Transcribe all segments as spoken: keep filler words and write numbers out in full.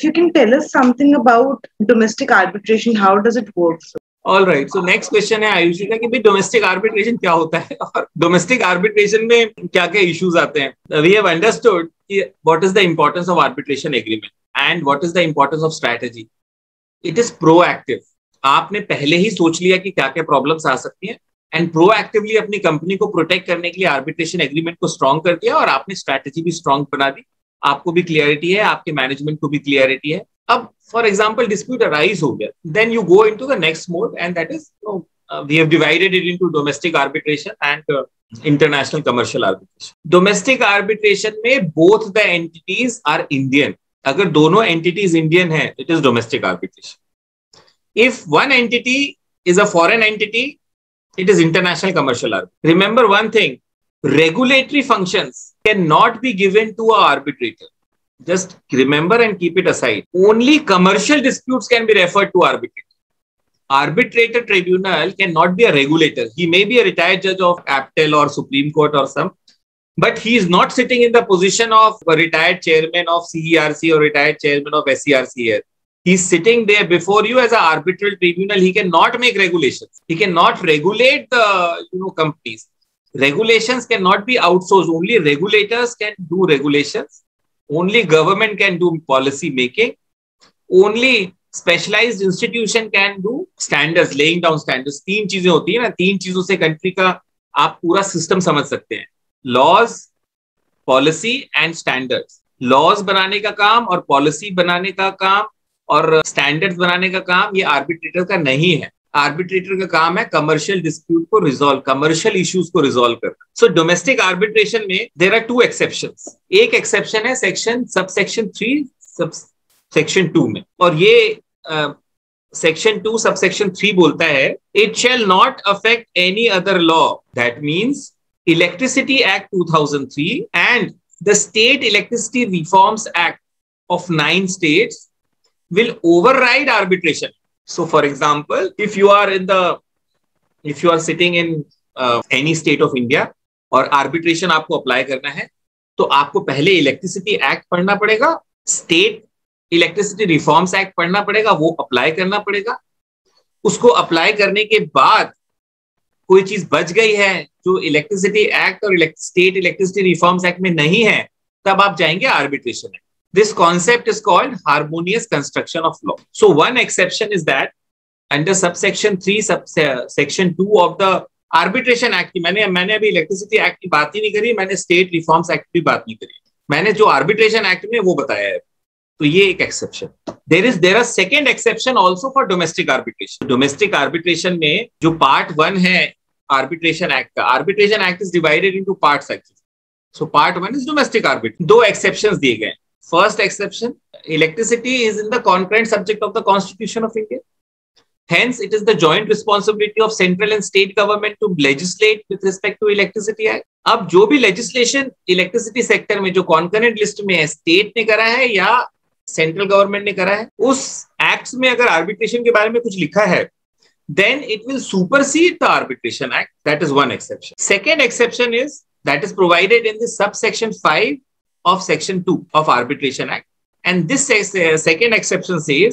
you can tell us something about domestic arbitration, how does it work? All right. So next question है आयुषी का कि भाई domestic arbitration क्या होता है और डोमेस्टिक आर्बिट्रेशन में क्या क्या इश्यूज आते हैं. वी हैव अंडरस्टूड कि what is the importance of arbitration agreement and what is the importance of strategy. It is proactive. आपने पहले ही सोच लिया कि क्या क्या प्रॉब्लम्स आ सकती हैं एंड प्रोएक्टिवली अपनी कंपनी को प्रोटेक्ट करने के लिए आर्बिट्रेशन एग्रीमेंट को स्ट्रॉन्ग कर दिया और आपने स्ट्रैटेजी भी स्ट्रॉन्ग बना दी. आपको भी क्लियरिटी है, आपके मैनेजमेंट को भी क्लियरिटी है. अब फॉर एग्जाम्पल डिस्प्यूट अराइज हो गया, then you go into the next mode and that is we have divided it into domestic arbitration and international commercial arbitration. Domestic arbitration में both the entities are Indian. अगर दोनों entities Indian है, it is domestic arbitration. If one entity is a foreign entity, it is international commercial arbitration. Remember one thing, regulatory functions cannot be given to an arbitrator. Just remember and keep it aside. Only commercial disputes can be referred to arbitrator. Arbitrator tribunal cannot be a regulator. He may be a retired judge of APTEL or Supreme Court or some, but he is not sitting in the position of a retired chairman of C E R C or retired chairman of S E R C here. He's sitting there before you as an arbitral tribunal. He cannot make regulations. He cannot regulate the you know companies. Regulations cannot be outsourced. Only regulators can do regulations. Only government can do policy making. Only specialized institution can do standards, laying down standards. तीन चीजें होती है ना, तीन चीजों से country का आप पूरा सिस्टम समझ सकते हैं. Laws, policy and standards. Laws बनाने का काम और पॉलिसी बनाने का काम और स्टैंडर्ड्स बनाने का काम ये आर्बिट्रेटर का नहीं है. आर्बिट्रेटर का काम है कमर्शियल डिस्प्यूट को रिजॉल्व, कमर्शियल इश्यूज को रिजॉल्व करना. सो डोमेस्टिक आर्बिट्रेशन में देयर आर टू एक्सेप्शंस. एक एक्सेप्शन है section sub section three sub section two में, और ये section two sub section three बोलता है it shall not affect any other law. That means electricity act two thousand three and the state electricity reforms act of nine states will override arbitration. So for example, if you are in the if you are sitting in uh, any state of India और arbitration आपको apply करना है, तो आपको पहले electricity act पढ़ना पड़ेगा, state electricity reforms act पढ़ना पड़ेगा, वो अप्लाई करना पड़ेगा. उसको अप्लाई करने के बाद कोई चीज बच गई है जो इलेक्ट्रिसिटी एक्ट और स्टेट इलेक्ट्रिसिटी रिफॉर्म्स एक्ट में नहीं है, तब आप जाएंगे आर्बिट्रेशन में. This concept is called harmonious construction of law. So one exception is that under subsection three, subsection two of the arbitration act, मैंने मैंने अभी इलेक्ट्रिसिटी एक्ट की बात ही नहीं करी, मैंने स्टेट रिफॉर्म्स एक्ट की बात नहीं करी, मैंने जो आर्बिट्रेशन एक्ट में वो बताया है. तो ये एक exception. There is there are second exception also for domestic arbitration. Domestic arbitration में जो पार्ट वन है आर्बिट्रेशन एक्ट का, arbitration act is divided into parts actually. So part one is domestic arbitration. दो एक्सेप्शंस दिए गए. First exception, electricity is in the concurrent subject of the Constitution of India. Hence, it is the joint responsibility of central and state government to legislate with respect to electricity act. अब जो भी legislation electricity sector में जो concurrent list में है, state ने करा है या central government ने करा है, उस acts में अगर arbitration के बारे में कुछ लिखा है, then it will supersede the arbitration act. That is one exception. Second exception is that is provided in the subsection five of section two of arbitration act, and this says, uh, second exception says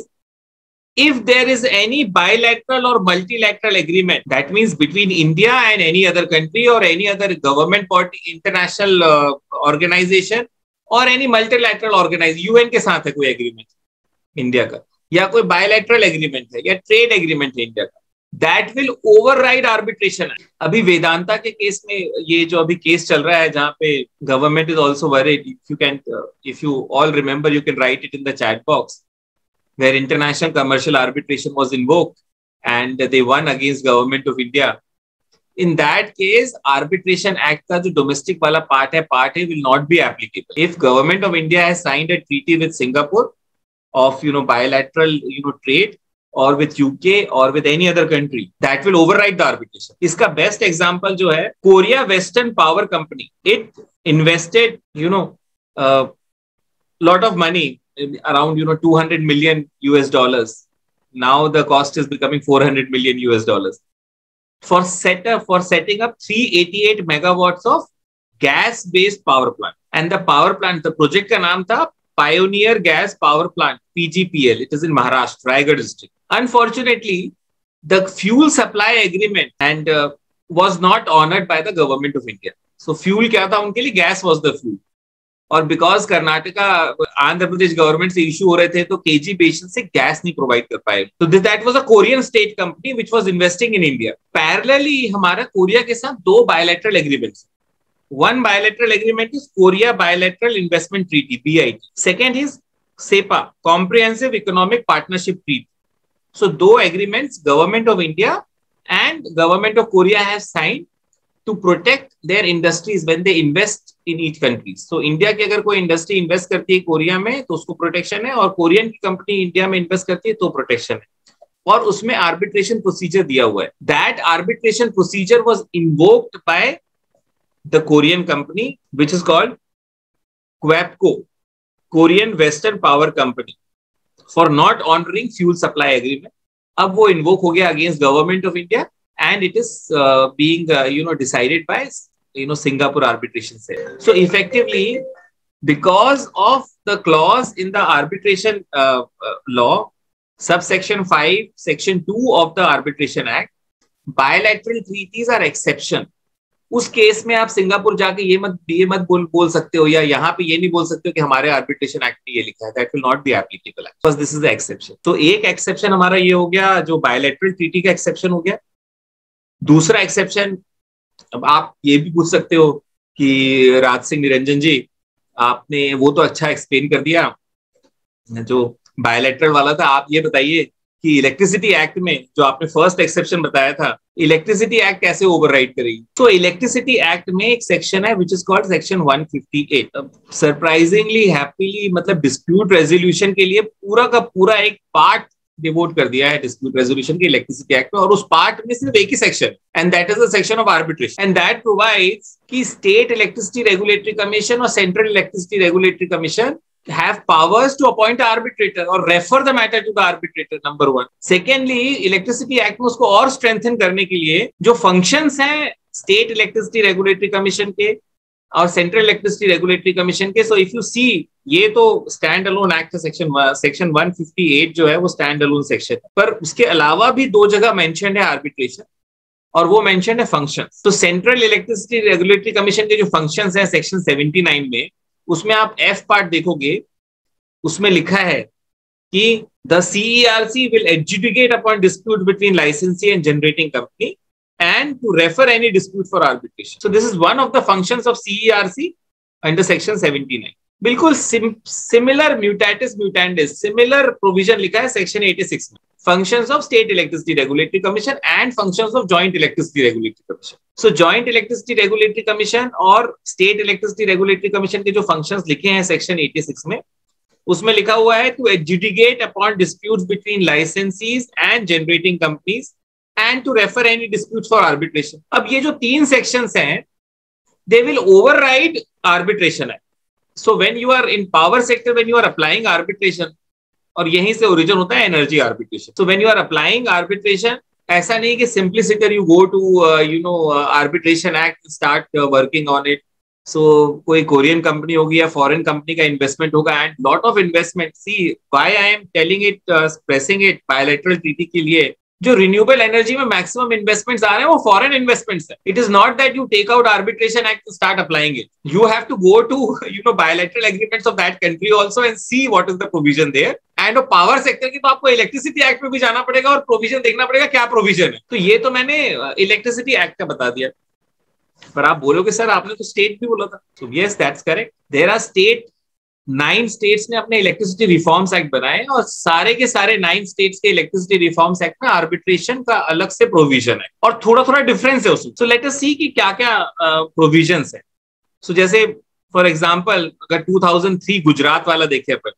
if there is any bilateral or multilateral agreement, that means between India and any other country or any other government body, international uh, organization or any multilateral organization, U N के साथ है कोई agreement India का, या कोई bilateral agreement है या trade agreement है इंडिया का, that will override arbitration. अभी वेदांता के केस में ये जो अभी केस चल रहा है जहां पे government is also worried, if you can if you all remember you can write it in the chat box, where international commercial arbitration was invoked and they won against government of India. In that case arbitration act का जो डोमेस्टिक वाला part है part है will not be applicable. If government of India has signed a treaty with Singapore of you know bilateral you know trade or with U K or with any other country, that will override the arbitration. इसका best example जो है Korea Western Power Company. It invested, you know, a uh, lot of money, around you know two hundred million U S dollars. Now the cost is becoming four hundred million U S dollars for set up for setting up three hundred eighty-eight megawatts of gas-based power plant. And the power plant, the project का नाम था Pioneer Gas Power Plant, P G P L. It is in Maharashtra, Raigad district. Unfortunately, the fuel supply agreement and uh, was not honored by the government of India. So fuel क्या था उनके लिए? Gas was the fuel. और because Karnataka Andhra Pradesh government से issue हो रहे थे तो केजी बेसिन से गैस नहीं प्रोवाइड कर पाए. तो that was a Korean state company which was investing in India. Parallelly हमारा कोरिया के साथ दो bilateral agreements. One bilateral agreement is Korea bilateral investment treaty, B I T. Second is CEPA, comprehensive economic partnership treaty. So दो agreements government of India and government of Korea have signed to protect their industries when they invest in each country. So India की अगर कोई industry invest करती है Korea में तो उसको protection है, और कोरियन की कंपनी इंडिया में इन्वेस्ट करती है तो प्रोटेक्शन है, और उसमें आर्बिट्रेशन प्रोसीजर दिया हुआ है. That arbitration procedure was invoked by the Korean company which is called Kwepco, Korean Western Power Company, for not honouring fuel supply agreement. अब वो इन्वोक हो गया against government of India, and it is uh, being uh, you know decided by you know Singapore arbitration cell. So effectively, because of the clause in the arbitration uh, uh, law, subsection five, section two of the Arbitration Act, bilateral treaties are exception. उस case में आप Singapore जाके ये मत ये मत बोल बोल सकते हो, या यहाँ पे ये नहीं बोल सकते हो कि हमारे आर्बिट्रेशन एक्ट में ये लिखा है. That will not be applicable because this is the exception. तो एक एक्सेप्शन हमारा ये हो गया, जो बायलैटरल ट्रीटी का एक्सेप्शन हो गया. दूसरा एक्सेप्शन, अब आप ये भी पूछ सकते हो कि राज सिंह निरंजन जी, आपने वो तो अच्छा एक्सप्लेन कर दिया जो बायलैटरल वाला था. आप ये बताइए कि इलेक्ट्रिसिटी एक्ट में जो आपने फर्स्ट एक्सेप्शन बताया था, इलेक्ट्रिसिटी एक्ट कैसे ओवरराइड करेगी? तो इलेक्ट्रिसिटी एक्ट में एक सेक्शन है which is called section one fifty eight. Surprisingly happily मतलब डिस्प्यूट रेजोल्यूशन के लिए पूरा का पूरा एक पार्ट डिवोट कर दिया है डिस्प्यूट रेजोल्यूशन के इलेक्ट्रिसिटी एक्ट में, और उस पार्ट में सिर्फ एक ही section, and that is the section of arbitration. And that provides कि स्टेट इलेक्ट्रिसिटी रेगुलेटरी कमीशन और central electricity regulatory commission have powers to appoint an arbitrator or refer the matter to the arbitrator, number one. Secondly, electricity act में उसको और strengthen करने के लिए जो functions हैं स्टेट इलेक्ट्रिसिटी रेगुलेटरी कमीशन के और सेंट्रल इलेक्ट्रिसिटी रेगुलेटरी कमीशन के. सो इफ यू सी, ये तो स्टैंड अलोन एक्ट है. Section section one fifty eight जो है वो स्टैंड अलोन सेक्शन है, पर उसके अलावा भी दो जगह मेंशन्ड है आर्बिट्रेशन, और वो मेंशन्ड है फंक्शंस. तो सेंट्रल इलेक्ट्रिसिटी रेगुलेटरी कमीशन के जो फंक्शंस हैं सेक्शन सेवेंटी नाइन में, उसमें आप एफ पार्ट देखोगे, उसमें लिखा है कि the CERC will adjudicate upon dispute between licensee and generating company and to refer any dispute for arbitration. So this is one of the functions of C E R C under section seventy-nine. बिल्कुल similar mutatis mutandis, similar provision लिखा है section eighty-six में. Functions of State Electricity Regulatory Commission and functions of Joint Electricity Regulatory Commission. So Joint Electricity Regulatory Commission और State Electricity Regulatory Commission के जो functions लिखे हैं section eighty-six में, उसमें लिखा हुआ है to adjudicate upon disputes between licensees and generating companies and to refer any disputes for arbitration. अब ये जो तीन sections हैं, they will override arbitration act. So when you are in power sector, when you are applying arbitration, और यहीं से origin होता है energy arbitration. So when you are applying arbitration, ऐसा नहीं कि simplicity you go to uh, you know uh, arbitration act, start uh, working on it. So कोई Korean company होगी या फॉरेन कंपनी का इन्वेस्टमेंट होगा, and lot of investment. See why I am telling it, pressing it bilateral treaty के लिए, जो renewable energy में maximum investments आ रहे हैं वो फॉरेन इन्वेस्टमेंट्स है. It is not that you take out arbitration act start applying it. You have to go to you know bilateral agreements of that country also and see what is the provision there. And power sector की तो आपको electricity act में भी जाना पड़ेगा और provision देखना पड़ेगा क्या प्रोविजन है. तो ये तो मैंने इलेक्ट्रिसिटी एक्ट का बता दिया, पर आप बोलोगे सर आपने तो स्टेट भी बोला था. तो yes that's correct. There are state, nine states ने अपने इलेक्ट्रिसिटी रिफॉर्म्स एक्ट बनाए, और सारे के सारे नाइन स्टेट्स के इलेक्ट्रिसिटी रिफॉर्म्स एक्ट में आर्बिट्रेशन का अलग से प्रोविजन है, और थोड़ा थोड़ा डिफरेंस है उसमें. सो लेट अस सी कि क्या क्या प्रोविजंस है. सो जैसे फॉर एग्जांपल अगर टू थाउजेंड थ्री गुजरात वाला देखें अपन,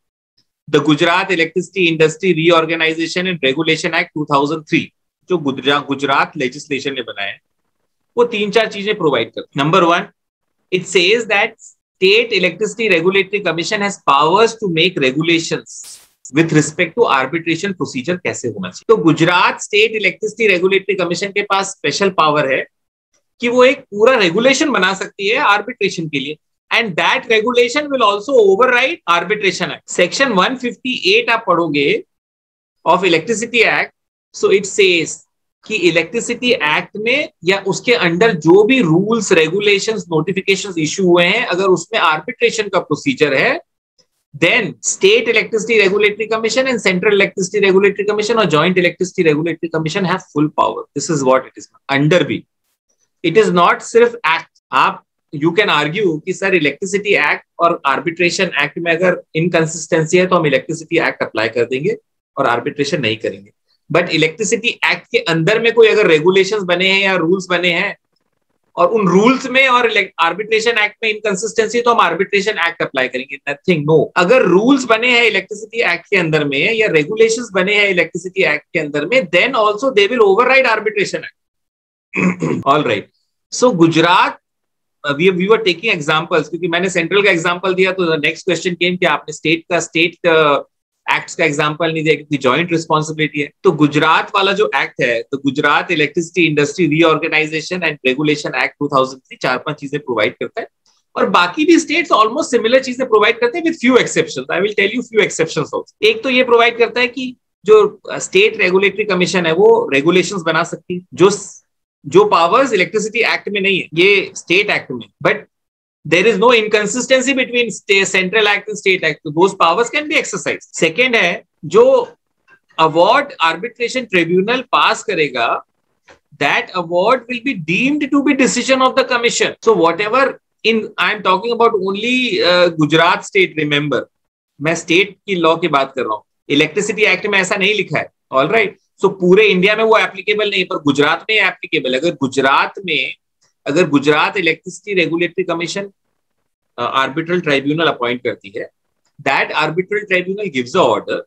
the Gujarat electricity industry reorganisation and regulation act two thousand three, जो गुजरात लेजिस्लेशन ने बनाया है, वो तीन चार चीजें प्रोवाइड करते. Number one, it says that State Electricity Regulatory Commission has powers to make regulations with respect to arbitration procedure कैसे होना चाहिए. तो Gujarat state electricity regulatory commission के पास स्पेशल पावर है कि वो एक पूरा रेगुलेशन बना सकती है आर्बिट्रेशन के लिए. and that regulation will also override Arbitration Act. Section one fifty-eight आप पढ़ोगे of Electricity Act, so it says कि इलेक्ट्रिसिटी एक्ट में या उसके अंडर जो भी रूल्स, रेगुलेशंस, नोटिफिकेशंस इशू हुए हैं, अगर उसमें आर्बिट्रेशन का प्रोसीजर है, then State Electricity Regulatory Commission and Central Electricity Regulatory Commission or Joint Electricity Regulatory Commission have full power. This is what it is. Under भी. It is not सिर्फ act. आप you can argue कि sir electricity act और arbitration act में अगर inconsistency है तो हम इलेक्ट्रिसिटी एक्ट अप्लाई कर देंगे और आर्बिट्रेशन नहीं करेंगे. बट इलेक्ट्रिसिटी एक्ट के अंदर में कोई अगर रेगुलेशंस बने हैं या रूल्स बने हैं और उन रूल्स में और आर्बिट्रेशन एक्ट में इनकंसिस्टेंसी, तो हम आर्बिट्रेशन एक्ट अप्लाई करेंगे. Nothing, no. अगर रूल्स बने हैं इलेक्ट्रिसिटी एक्ट के अंदर में या रेगुलेशंस बने हैं इलेक्ट्रिसिटी एक्ट के अंदर में, then also they will override arbitration act. All right. So Gujarat, we we were taking examples, क्योंकि मैंने सेंट्रल का एग्जांपल दिया तो नेक्स्ट क्वेश्चन केम कि आपने स्टेट का स्टेट एक्ट्स का एग्जांपल नहीं दिया, क्योंकि जॉइंट रिस्पांसिबिलिटी है. तो गुजरात वाला जो एक्ट है, तो Gujarat electricity industry reorganisation and regulation act two thousand three चार पांच चीजें प्रोवाइड करता है, और बाकी भी स्टेट्स ऑलमोस्ट सिमिलर चीजें प्रोवाइड करते हैं with few exceptions. I will tell you few exceptions also. एक तो ये प्रोवाइड करता है कि जो स्टेट रेगुलेटरी कमीशन है वो रेगुलेशंस बना सकती है, जो जो पावर्स इलेक्ट्रिसिटी एक्ट में नहीं है, ये स्टेट एक्ट में. But there is no inconsistency between state, central act and state act, so those powers can be exercised. Second है, जो award arbitration tribunal pass करेगा, that award will be deemed to be decision of the commission. So whatever in, I am talking about only uh, Gujarat state, remember, मैं state की law की बात कर रहा हूँ. Electricity act में ऐसा नहीं लिखा है. All right. So पूरे इंडिया में वो applicable नहीं, पर गुजरात में applicable. अगर गुजरात में अगर Gujarat electricity regulatory commission arbitral tribunal appoint करती है, that arbitral tribunal gives a order,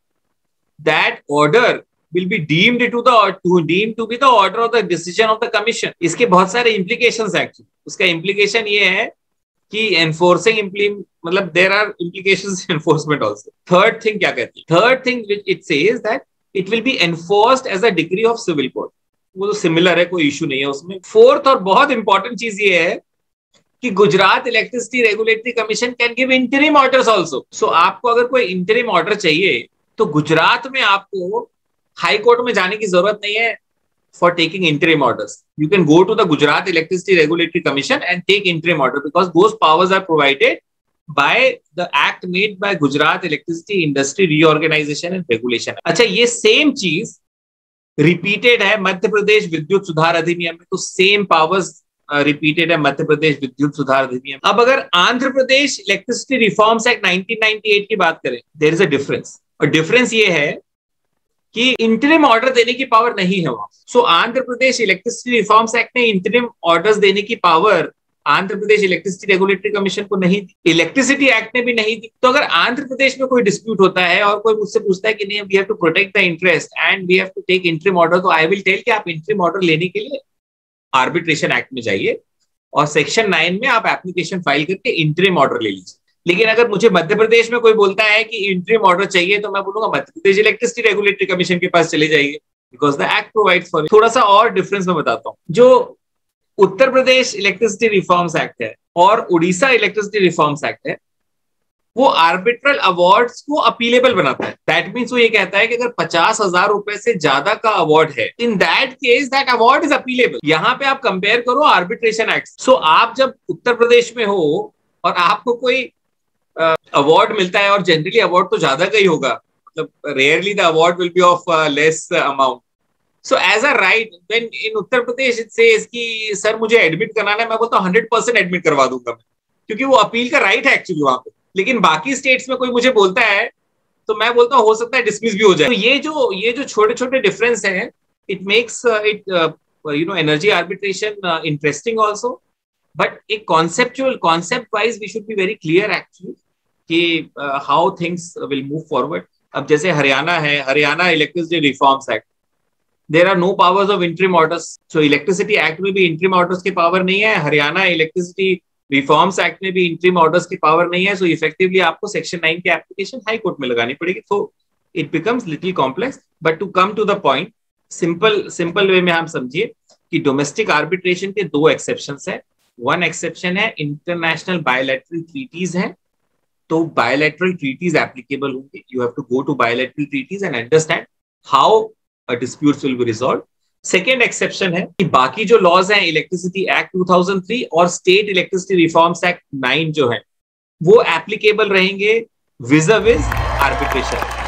that order will be deemed to the to deemed to be the order of the decision of the commission. इसके बहुत सारे implications हैं actually. उसका implication ये है कि एनफोर्सिंग इम्प्लीमेंट, मतलब there are implications enforcement also. Third thing क्या कहती है? Third thing which it says that it will be enforced as a degree of civil code. वो तो सिमिलर है, कोई इशू नहीं है उसमें. फोर्थ और बहुत इंपॉर्टेंट चीज ये है कि Gujarat electricity regulatory commission can give interim orders also. So आपको अगर कोई इंटरिम ऑर्डर चाहिए तो गुजरात में आपको हाई कोर्ट में जाने की जरूरत नहीं है for taking interim orders. You can go to the Gujarat electricity regulatory commission and take interim order, because those powers are provided by the act made by Gujarat electricity industry reorganisation and regulation. अच्छा, ये same चीज repeated है मध्य प्रदेश विद्युत सुधार अधिनियम में, तो same powers repeated है मध्य प्रदेश विद्युत सुधार अधिनियम. अब अगर Andhra Pradesh electricity reforms act nineteen ninety eight की बात करें, देयर इज अ डिफरेंस. और डिफरेंस ये है कि इंटरिम ऑर्डर देने की पावर नहीं है वहां. So Andhra Pradesh electricity reforms act ने इंटरिम ऑर्डर्स देने की power Andhra Pradesh electricity regulatory commission को नहीं दी, इलेक्ट्रिसिटी एक्ट ने भी नहीं दी. तो अगर आंध्र प्रदेश में कोई डिस्प्यूट होता है और कोई मुझसे पूछता है कि नहीं, we have to protect the interest and we have to take interim order, तो आई विल टेल कि आप इंटरिम ऑर्डर लेने के लिए आर्बिट्रेशन एक्ट में जाइए और सेक्शन नाइन में आप एप्लीकेशन फाइल करके इंटरिम ऑर्डर ले लीजिए. लेकिन अगर मुझे मध्य प्रदेश में कोई बोलता है कि इंटरिम ऑर्डर चाहिए, तो मैं बोलूंगा Madhya Pradesh electricity regulatory commission के पास चले जाइए, because the act provides for. थोड़ा सा और डिफरेंस मैं बताता हूँ. जो Uttar Pradesh electricity reforms act है और उड़ीसा इलेक्ट्रिसिटी रिफॉर्म्स एक्ट है, वो आर्बिट्रल अवार्ड्स को अपीलेबल बनाता है. दैट मीन्स वो ये कहता है कि अगर पचास हजार रुपए से ज्यादा का अवार्ड है, in that case that award is appealable. यहाँ पे आप कंपेयर करो आर्बिट्रेशन एक्ट. सो आप जब उत्तर प्रदेश में हो और आपको कोई अवार्ड uh, मिलता है, और जनरली अवार्ड तो ज्यादा का ही होगा, मतलब rarely the award will be of less amount. So as a right when in Uttar Pradesh it says कि सर मुझे एडमिट कराना है, मैं बोलता हूँ हंड्रेड परसेंट एडमिट करवा दूंगा मैं, क्योंकि वो अपील का राइट है एक्चुअली वहां पे. लेकिन बाकी स्टेट्स में कोई मुझे बोलता है तो मैं बोलता हूँ हो सकता है डिसमिस भी हो जाए. तो ये जो ये जो छोटे छोटे डिफरेंस हैं, it makes it you know energy arbitration interesting also. But एक conceptual concept wise we should be very clear actually कि how things will move forward. अब जैसे हरियाणा है, Haryana electricity reforms act, there are no powers of interim orders. So electricity act में भी interim orders की power नहीं है, हरियाणा इलेक्ट्रिसिटी रिफॉर्म्स एक्ट में भी इंटरिम ऑर्डर्स की पावर नहीं है. सो इफेक्टिवली आपको सेक्शन नाइन की एप्लीकेशन हाई कोर्ट में लगानी पड़ेगी. तो it becomes little complex. But to come to the point, simple simple way में हम समझिए कि डोमेस्टिक आर्बिट्रेशन के दो एक्सेप्शंस हैं. वन एक्सेप्शन है, इंटरनेशनल बायोलैटरल ट्रीटीज है, तो बायोलैटरल ट्रीटीज एप्लीकेबल होंगे. You have to go to bilateral treaties and understand how a disputes will be resolved. Second exception है कि बाकी जो लॉज हैं, electricity act two thousand three और state electricity reforms act nine जो है, वो एप्लीकेबल रहेंगे विज़-अ-विज़ आर्बिट्रेशन.